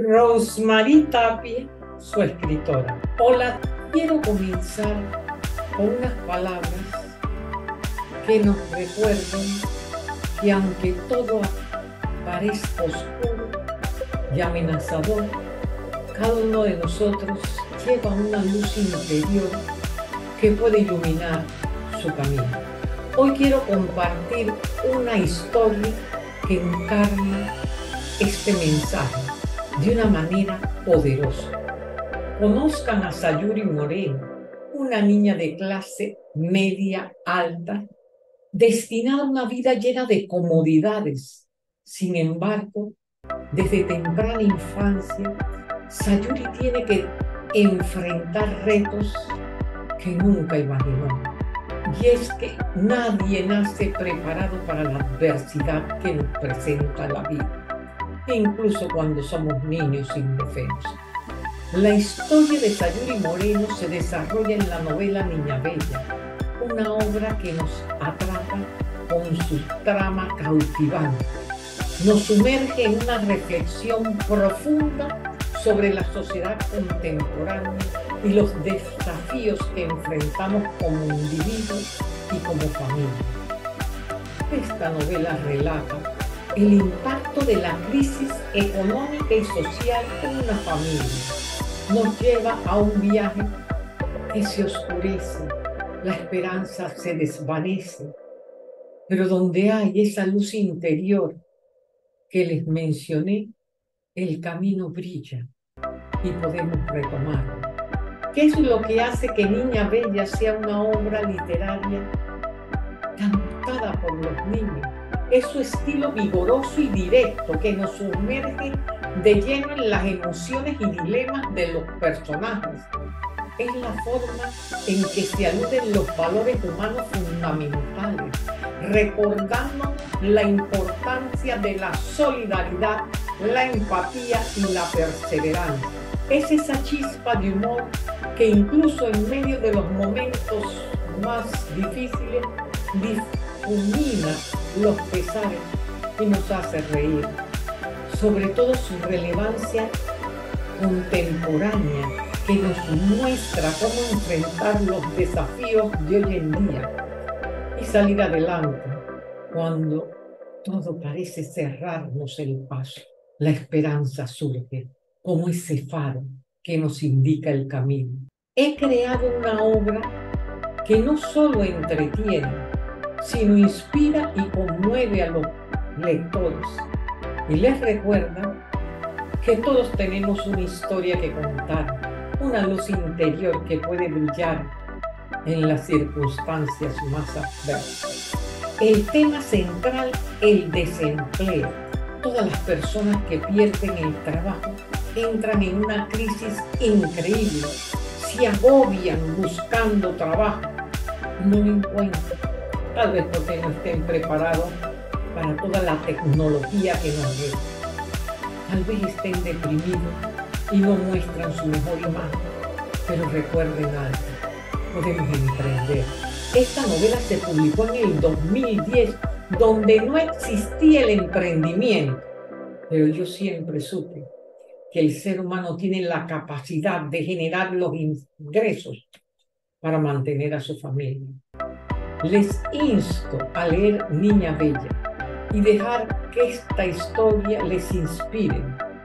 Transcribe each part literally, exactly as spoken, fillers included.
Rosmarie Tapia, su escritora. Hola, quiero comenzar con unas palabras que nos recuerden que aunque todo parezca oscuro y amenazador, cada uno de nosotros lleva una luz interior que puede iluminar su camino. Hoy quiero compartir una historia que encarna este mensaje de una manera poderosa. Conozcan a Sayuri Moreno, una niña de clase media alta, destinada a una vida llena de comodidades. Sin embargo, desde temprana infancia, Sayuri tiene que enfrentar retos que nunca imaginó. Y es que nadie nace preparado para la adversidad que nos presenta la vida, incluso cuando somos niños indefensos. La historia de Sayuri Moreno se desarrolla en la novela Niña Bella, una obra que nos atrapa con su trama cautivante. Nos sumerge en una reflexión profunda sobre la sociedad contemporánea y los desafíos que enfrentamos como individuos y como familia. Esta novela relata el impacto de la crisis económica y social en una familia. Nos lleva a un viaje que se oscurece, la esperanza se desvanece, pero donde hay esa luz interior que les mencioné, el camino brilla y podemos retomarlo. ¿Qué es lo que hace que Niña Bella sea una obra literaria cantada por los niños? Es su estilo vigoroso y directo que nos sumerge de lleno en las emociones y dilemas de los personajes. Es la forma en que se aluden los valores humanos fundamentales, recordando la importancia de la solidaridad, la empatía y la perseverancia. Es esa chispa de humor que incluso en medio de los momentos más difíciles difumina los pesares y nos hace reír. Sobre todo su relevancia contemporánea que nos muestra cómo enfrentar los desafíos de hoy en día y salir adelante cuando todo parece cerrarnos el paso. La esperanza surge como ese faro que nos indica el camino. He creado una obra que no solo entretiene, sino inspira y conmueve a los lectores y les recuerda que todos tenemos una historia que contar, una luz interior que puede brillar en las circunstancias más adversas. El tema central, el desempleo. Todas las personas que pierden el trabajo entran en una crisis increíble, se agobian buscando trabajo, no lo encuentran, tal vez porque no estén preparados para toda la tecnología que nos ve. Tal vez estén deprimidos y no muestran su mejor imagen, pero recuerden algo, podemos emprender. Esta novela se publicó en el dos mil diez, donde no existía el emprendimiento, pero yo siempre supe que el ser humano tiene la capacidad de generar los ingresos para mantener a su familia. Les insto a leer Niña Bella y dejar que esta historia les inspire,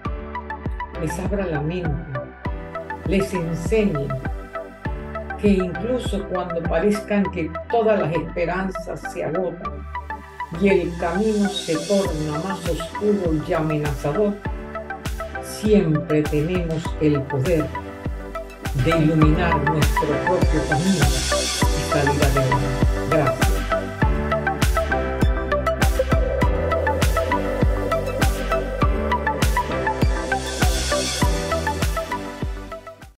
les abra la mente, les enseñe que incluso cuando parezcan que todas las esperanzas se agotan y el camino se torna más oscuro y amenazador, siempre tenemos el poder de iluminar nuestro propio camino y salir adelante.